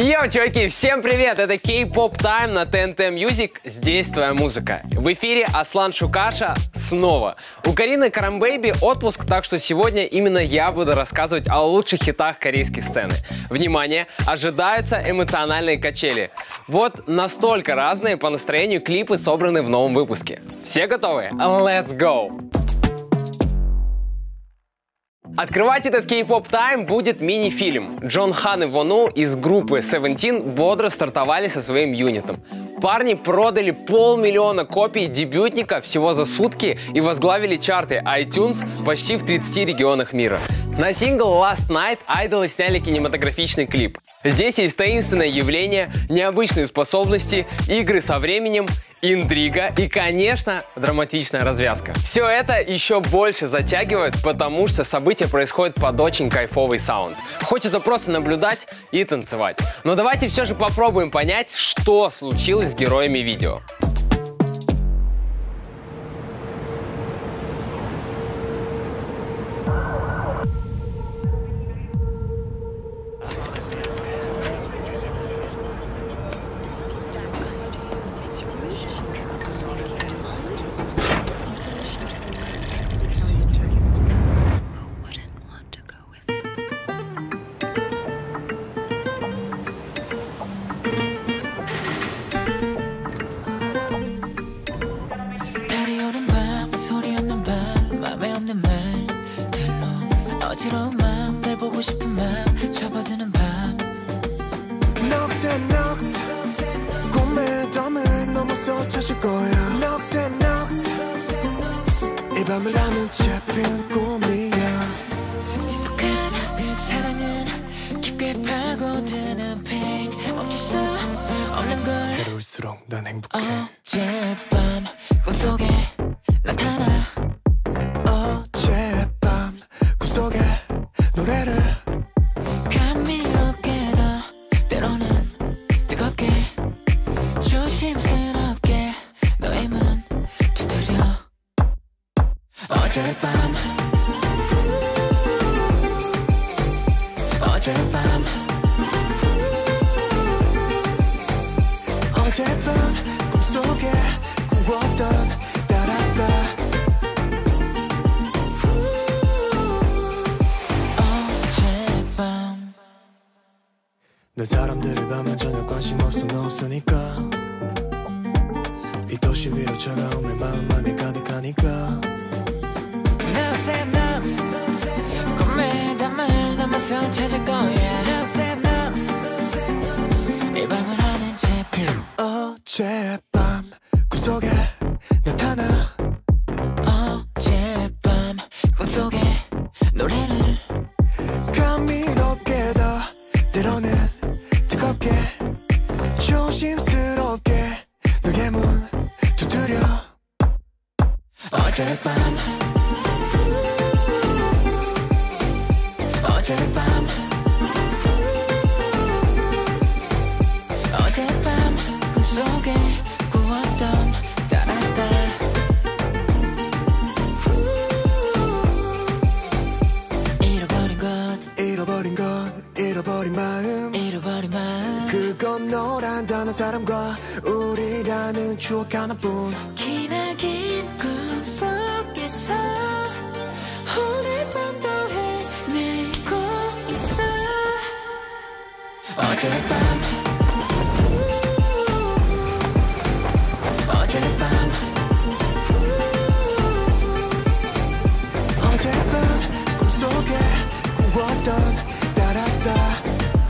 Йоу, чуваки, всем привет! Это K-Pop Time на ТНТ Music. Здесь твоя музыка. В эфире Аслан Шукаша снова. У Карины Карамбейби отпуск, так что сегодня именно я буду рассказывать о лучших хитах корейской сцены. Внимание! Ожидаются эмоциональные качели. Вот настолько разные по настроению клипы собраны в новом выпуске. Все готовы? Let's go! Открывать этот K-Pop Time будет мини-фильм. Джон Хан и Вону из группы Seventeen бодро стартовали со своим юнитом. Парни продали 500 000 копий дебютника всего за сутки и возглавили чарты iTunes почти в 30 регионах мира. На сингл Last Night айдолы сняли кинематографичный клип. Здесь есть таинственное явление, необычные способности, игры со временем, интрига и, конечно, драматичная развязка. Все это еще больше затягивает, потому что события происходят под очень кайфовый саунд. Хочется просто наблюдать и танцевать. Но давайте все же попробуем понять, что случилось с героями видео. 어지러운 마음 널 보고 싶은 마음 접어드는 밤 넋에 꿈의 덤을 넘어서 찾을 거야 넋에 이 밤을 나는 잡힌 꿈이야 지독한 사랑은 깊게 파고드는 pain 멈출 수 없는 걸 괴로울수록 난 행복해 어젯밤 꿈속에 나타나 속에 노래를 감미롭게도 때로는 뜨겁게 조심스럽게 너의 문 두드려 어젯밤 꿈속에 꾸었던 따라가 내 사람들이 밤엔 전혀 관심 없어 너 없으니까 이 도시 위로 차가운 내 마음만이 가득하니까 넋에 꿈의 담을 넘어서 찾을 거야 이 밤을 하는 제필 어젯밤 꿈속에 나타나 어젯밤 꿈속에 노래를 감미롭게도 때로는 뜨겁게 조심스럽게 너의 문 두드려 어젯밤 꿈속에 꾸었던 따라가 잃어버린 마음 그건 너란다는 사람과 우리라는 추억 하나뿐 기나긴 꿈속에서 오늘 밤도 헤매고 있어 어젯밤 꿈속에 꾸었던 따라다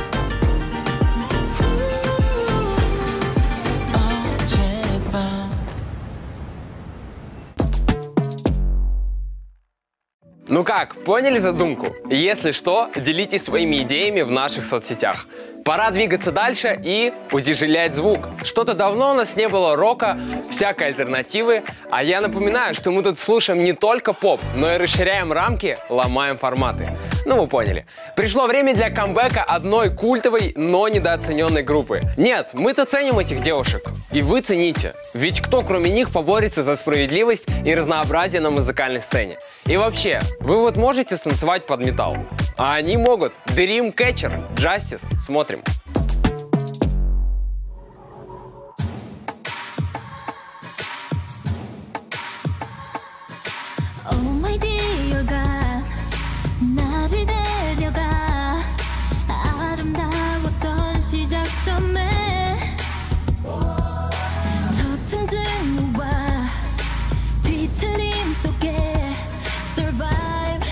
Ну как, поняли задумку? Если что, делитесь своими идеями в наших соцсетях. Пора двигаться дальше и утяжелять звук. Что-то давно у нас не было рока, всякой альтернативы. А я напоминаю, что мы тут слушаем не только поп, но и расширяем рамки, ломаем форматы. Ну вы поняли. Пришло время для камбэка одной культовой, но недооцененной группы. Нет, мы-то ценим этих девушек. И вы цените. Ведь кто кроме них поборется за справедливость и разнообразие на музыкальной сцене? И вообще, вы вот можете станцевать под металл? А они могут. Dreamcatcher, Justice. Смотрим. your God 나를 데려가 아름다웠던 시작점에 서툰 증오와 뒤틀림 속에 survive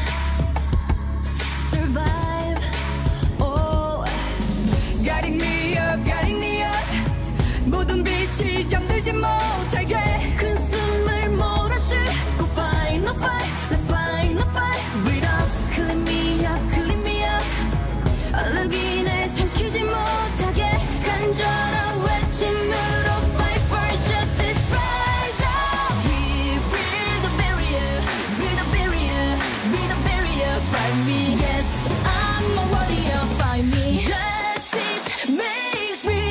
survive oh Guiding me up 모든 빛이 잠들지 못하게 큰 숨을 몰아쉬고 fight no fight let's fight no fight with us clean me up 얼룩이 날 삼키지 못하게 간절한 외침으로 fight for justice rise up we're the barrier fight me yes I'm a warrior fight me justice makes me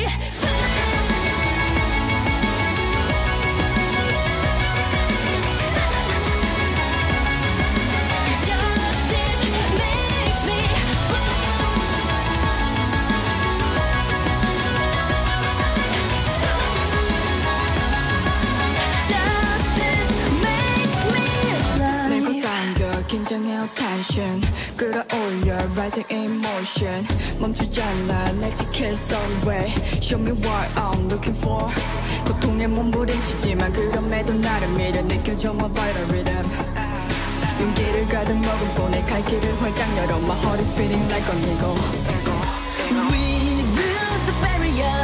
긴장해요 tension 끌어올려 rising emotion 멈추지 않아 날 지킬 sunray show me what I'm looking for 고통에 몸부림치지만 그럼에도 나를 밀어 느껴져 my vital rhythm 용기를 가득 머금고 내 갈 길을 활짝 열어 my heart is beating like an eagle We built the barrier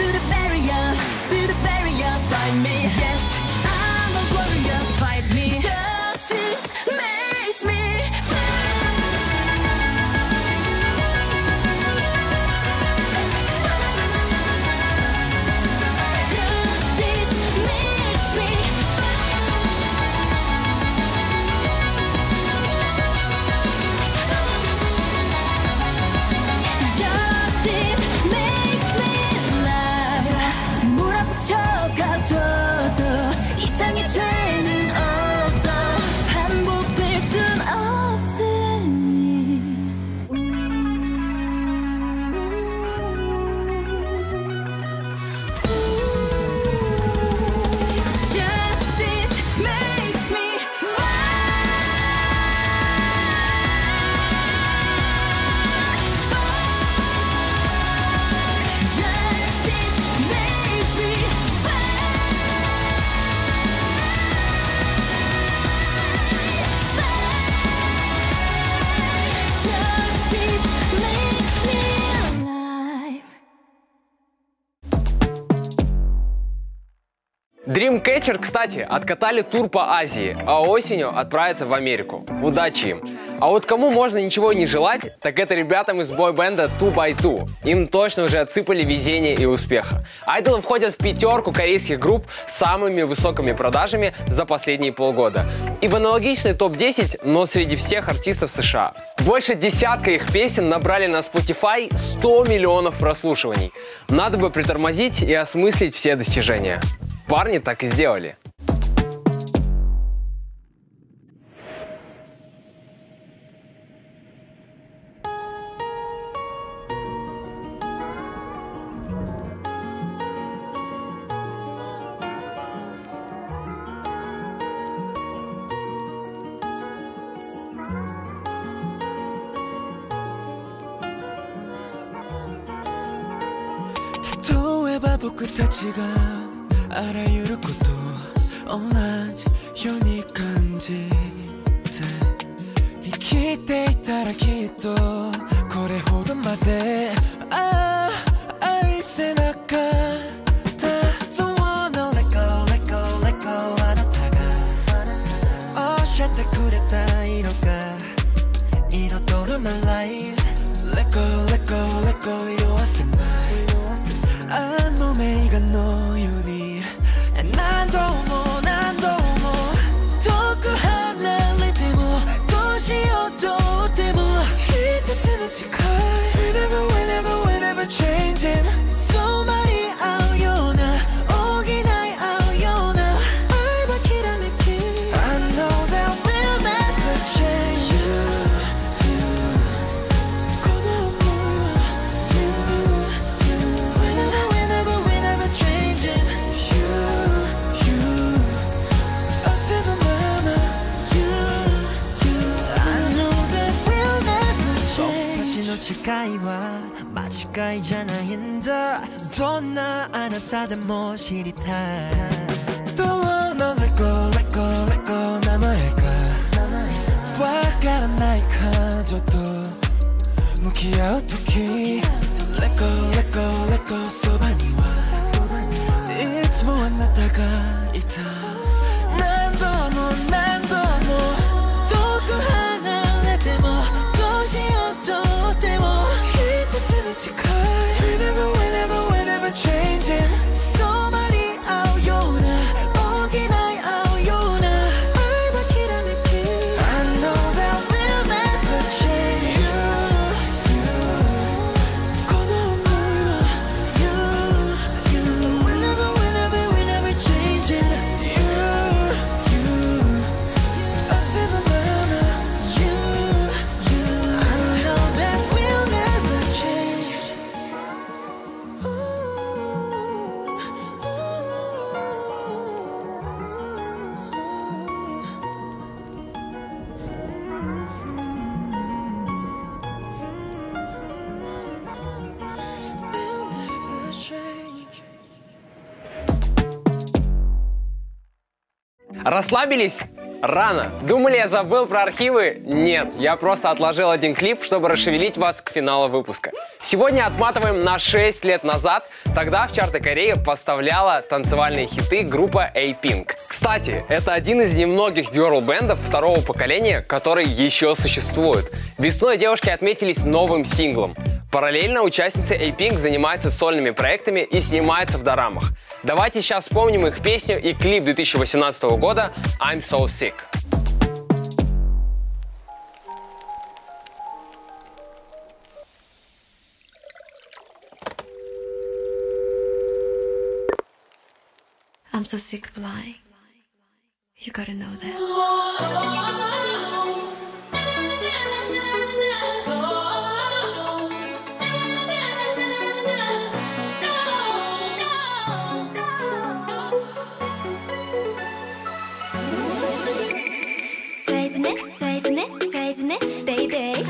fight me yes I'm a warrior fight me justice makes me 이상의 죄는 없어 반복될 순 없으니 Justice makes me Justice makes me Dreamcatcher, кстати, откатали тур по Азии, а осенью отправятся в Америку. Удачи им! А вот кому можно ничего не желать, так это ребятам из бойбенда 2x2. Им точно уже отсыпали везения и успеха. Айдолы входят в пятерку корейских групп с самыми высокими продажами за последние полгода. И в аналогичный топ-10, но среди всех артистов США. Больше десятка их песен набрали на Spotify 100 миллионов прослушиваний. Надо бы притормозить и осмыслить все достижения. Парни так и сделали. 도의 반복 끝하지가 알아 이룰 것도 원하지 유니크한지生きていたらきっとこれほどまで愛せなかった Don't wanna let go let go let go あなたが教えてくれた色が彩るな life Let go let go let go 色あせないあの目がのように何度も何度も遠く離れてもどうしようとっても一つに近い Whenever whenever whenever changing 染まり合うような補い合うような愛はきらめき I know that we'll never changeこの想いは Whenever whenever changing I say the mama だどんなあなたでも知りたいどうのレコレコレコ名前がわからない感情と向き合う時レコレコレコそばにはいつもあなたがいた何度も何度も遠く離れてもどうしようと思っても一つに近い Whenever, whenever, whenever changing そばに合うような大きな合うような愛はきらめき I know that we'll never change You この想いは You Whenever, whenever, whenever changing You I said the louder You I know that we'll never change We'll never change Расслабились? Рано. Думали, я забыл про архивы? Нет, я просто отложил один клип, чтобы расшевелить вас к финалу выпуска. Сегодня отматываем на 6 лет назад. Тогда в чарты Кореи поставляла танцевальные хиты группа A-Pink. Кстати, это один из немногих герл-бендов второго поколения, который еще существует. Весной девушки отметились новым синглом. Параллельно участницы A-Pink занимаются сольными проектами и снимаются в дорамах. Давайте сейчас вспомним их песню и клип 2018 года «I'm So Sick». I'm so sick of lying. You gotta know that. 사이즈네, 데이데이.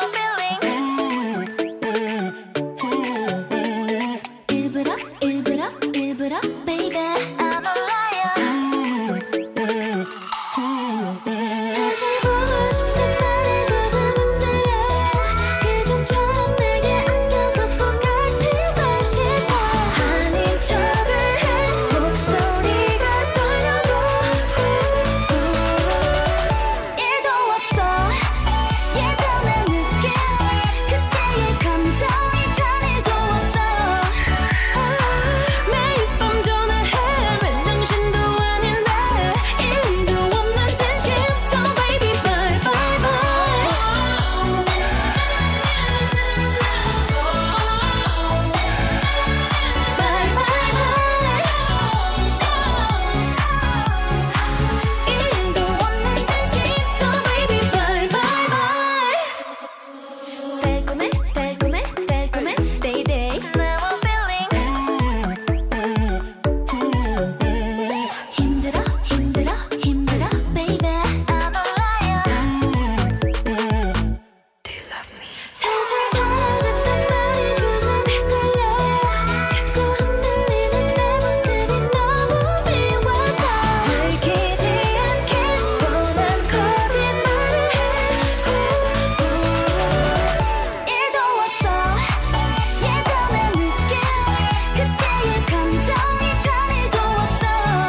일부러, baby. I'm a liar. 사실 보고 싶은 말이 조금은 들려. 예전처럼 내게 안겨서 포같이 널 씹어. 아닌 척을 해 목소리가 떨려도 일도 없어. 예전의 느낌 그때의 감정이 단 일도 없어. 매일 밤 전화해 맨정신도 아닌데 일도 없는 진심. So baby bye bye bye. Bye bye bye. 일도 없는 진심. So baby bye bye bye. 달콤해, 데이데이. 힘들어, baby. I'm a liar. Do you love me? 사실 사랑한단 말이 조금 헷갈려. 자꾸 흔들리는 내 모습이 너무 미워져. 들키지 않게 뻔한 거짓말을 해. 일도 없어. 예전의 느낌 그때의 감정이 단 일도 없어.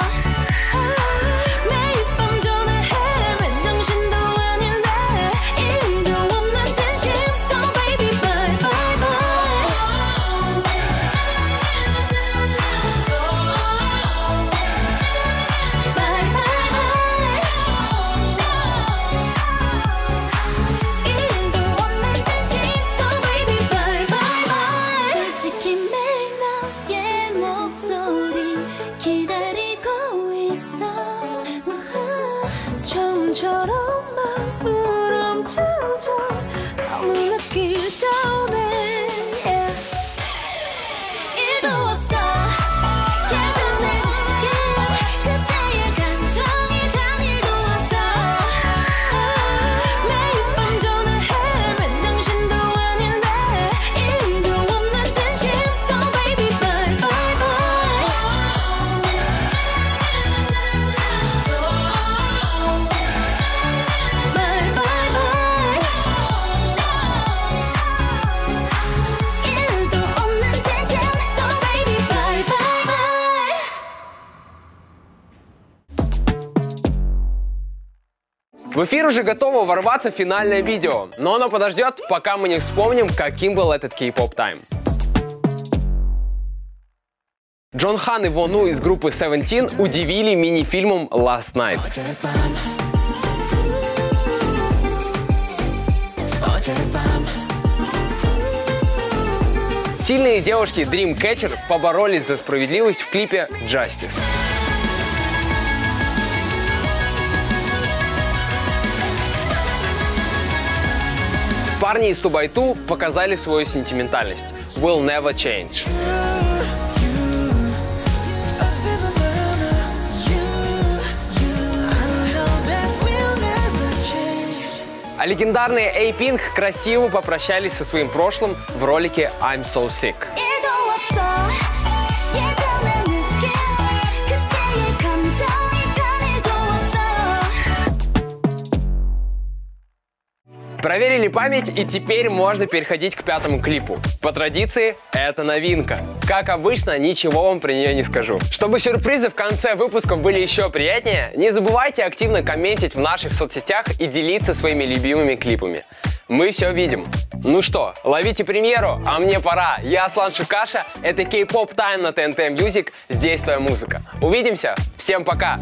매일 밤 전화해 맨정신도 아닌데 일도 없는 진심. So baby bye bye bye. Bye bye bye. 일도 없는 진심. So baby bye bye bye. 솔직히 매일 너의 목소리 기다리고 있어. 처음처럼 마음을 훔쳐줘. 너무 늦기 전에. 일도 없어. 예전의 느낌 그때의 감정이 단 일도 없어. 매일 밤 전화해 맨정신도 아닌데 일도 없는 진심. So В эфир уже готово ворваться финальное видео, но оно подождет, пока мы не вспомним, каким был этот K-pop Time. Джон Хан и Вону из группы Seventeen удивили мини-фильмом Last Night. Сильные девушки Dreamcatcher поборолись за справедливость в клипе Justice. Парни из 2x2 показали свою сентиментальность. Will never change. А легендарные A-Pink красиво попрощались со своим прошлым в ролике I'm So Sick. Проверили память, и теперь можно переходить к пятому клипу. По традиции, это новинка. Как обычно, ничего вам про нее не скажу. Чтобы сюрпризы в конце выпусков были еще приятнее, не забывайте активно комментить в наших соцсетях и делиться своими любимыми клипами. Мы все видим. Ну что, ловите премьеру, а мне пора. Я Аслан Шукаша, это K-pop Time на TNT Music, здесь твоя музыка. Увидимся, всем пока!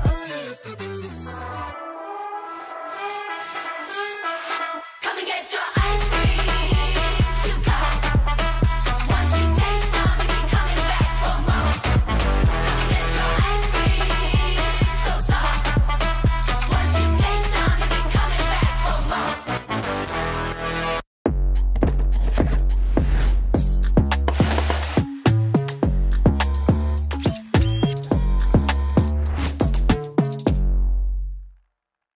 Come and get your